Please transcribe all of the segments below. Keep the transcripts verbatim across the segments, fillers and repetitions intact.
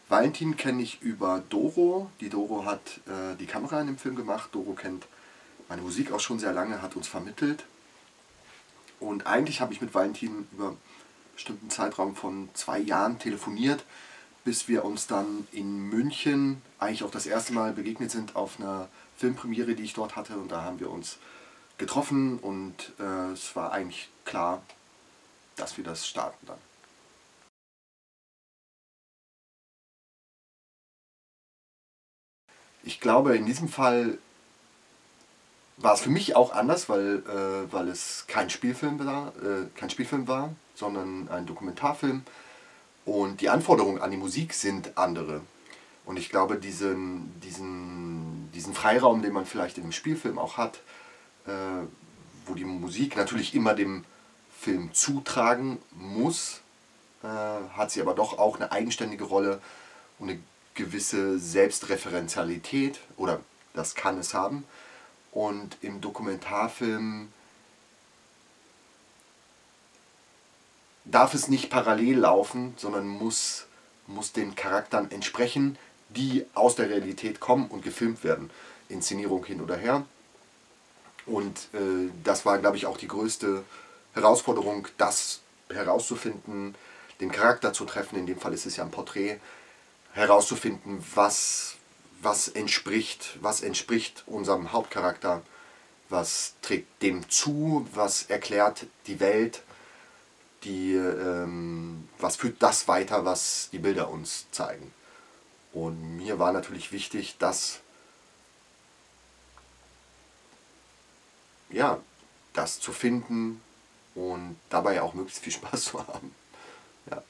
Valentin kenne ich über Doro. Die Doro hat äh, die Kamera in dem Film gemacht. Doro kennt meine Musik auch schon sehr lange, hat uns vermittelt. Und eigentlich habe ich mit Valentin über einen bestimmten Zeitraum von zwei Jahren telefoniert, bis wir uns dann in München eigentlich auch das erste Mal begegnet sind auf einer Filmpremiere, die ich dort hatte. Und da haben wir uns getroffen und äh, es war eigentlich klar, dass wir das starten dann. Ich glaube, in diesem Fall war es für mich auch anders, weil, äh, weil es kein Spielfilm war, äh, kein Spielfilm war, sondern ein Dokumentarfilm. Und die Anforderungen an die Musik sind andere. Und ich glaube, diesen, diesen, diesen Freiraum, den man vielleicht in einem Spielfilm auch hat, äh, wo die Musik natürlich immer dem Film zutragen muss, äh, hat sie aber doch auch eine eigenständige Rolle und eine gewisse Selbstreferenzialität, oder das kann es haben. Und im Dokumentarfilm darf es nicht parallel laufen, sondern muss, muss den Charakteren entsprechen, die aus der Realität kommen und gefilmt werden. Inszenierung hin oder her. Und äh, das war, glaube ich, auch die größte Herausforderung, das herauszufinden, den Charakter zu treffen, in dem Fall ist es ja ein Porträt, herauszufinden, was, was entspricht, was entspricht unserem Hauptcharakter, was trägt dem zu, was erklärt die Welt, die, ähm, was führt das weiter, was die Bilder uns zeigen. Und mir war natürlich wichtig, dass ja, das zu finden und dabei auch möglichst viel Spaß zu haben. Ja.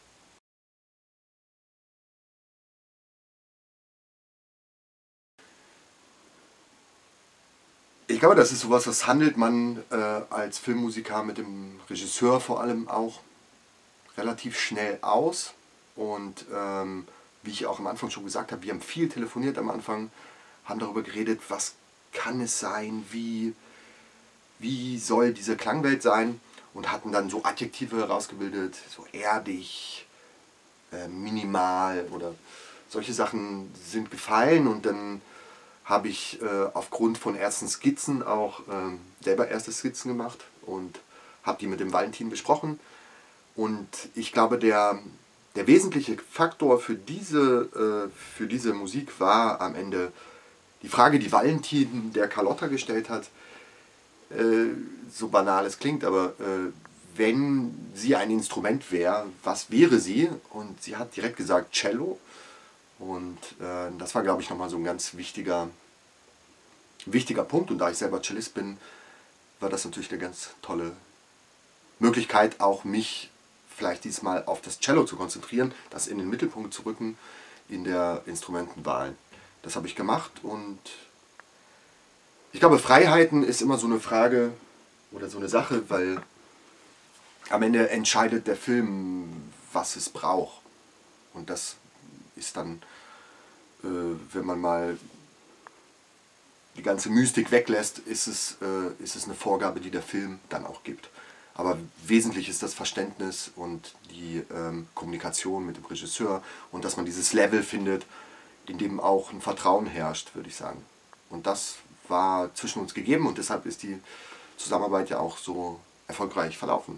Ich glaube, das ist sowas, das handelt man äh, als Filmmusiker mit dem Regisseur vor allem auch relativ schnell aus. Und ähm, wie ich auch am Anfang schon gesagt habe, wir haben viel telefoniert am Anfang, haben darüber geredet, was kann es sein, wie, wie soll diese Klangwelt sein, und hatten dann so Adjektive herausgebildet, so erdig, äh, minimal oder solche Sachen sind gefallen. Und dann habe ich äh, aufgrund von ersten Skizzen auch äh, selber erste Skizzen gemacht und habe die mit dem Valentin besprochen. Und ich glaube, der, der wesentliche Faktor für diese, äh, für diese Musik war am Ende die Frage, die Valentin der Carlotta gestellt hat. Äh, so banal es klingt, aber äh, wenn sie ein Instrument wäre, was wäre sie? Und sie hat direkt gesagt Cello. Und äh, das war, glaube ich, nochmal so ein ganz wichtiger, wichtiger Punkt. Und da ich selber Cellist bin, war das natürlich eine ganz tolle Möglichkeit, auch mich vielleicht diesmal auf das Cello zu konzentrieren, das in den Mittelpunkt zu rücken in der Instrumentenwahl. Das habe ich gemacht, und ich glaube, Freiheiten ist immer so eine Frage oder so eine Sache, weil am Ende entscheidet der Film, was es braucht. Und das ist dann, äh, wenn man mal die ganze Mystik weglässt, ist es, äh, ist es eine Vorgabe, die der Film dann auch gibt. Aber wesentlich ist das Verständnis und die ähm, Kommunikation mit dem Regisseur und dass man dieses Level findet, in dem auch ein Vertrauen herrscht, würde ich sagen. Und das war zwischen uns gegeben, und deshalb ist die Zusammenarbeit ja auch so erfolgreich verlaufen.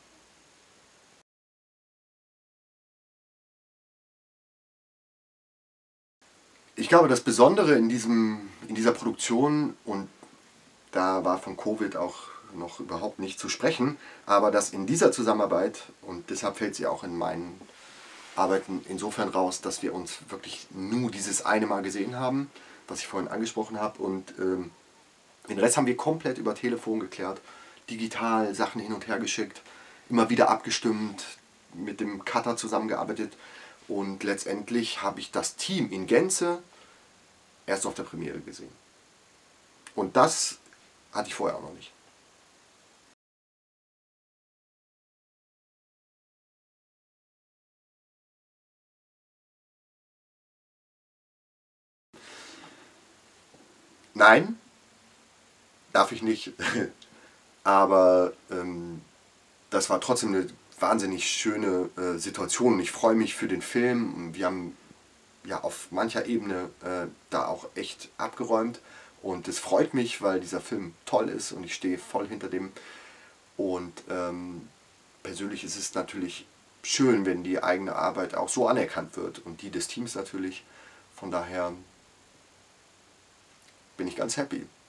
Ich glaube, das Besondere in, diesem, in dieser Produktion, und da war von Covid auch noch überhaupt nicht zu sprechen, aber dass in dieser Zusammenarbeit, und deshalb fällt sie auch in meinen Arbeiten insofern raus, dass wir uns wirklich nur dieses eine Mal gesehen haben, was ich vorhin angesprochen habe, und ähm, den Rest haben wir komplett über Telefon geklärt, digital Sachen hin und her geschickt, immer wieder abgestimmt, mit dem Cutter zusammengearbeitet, und letztendlich habe ich das Team in Gänze erst auf der Premiere gesehen. Und das hatte ich vorher auch noch nicht. Nein, darf ich nicht, aber ähm, das war trotzdem eine wahnsinnig schöne äh, Situation. Ich freue mich für den Film. Wir haben ja, auf mancher Ebene äh, da auch echt abgeräumt. Und es freut mich, weil dieser Film toll ist und ich stehe voll hinter dem. Und ähm, persönlich ist es natürlich schön, wenn die eigene Arbeit auch so anerkannt wird und die des Teams natürlich. Von daher bin ich ganz happy.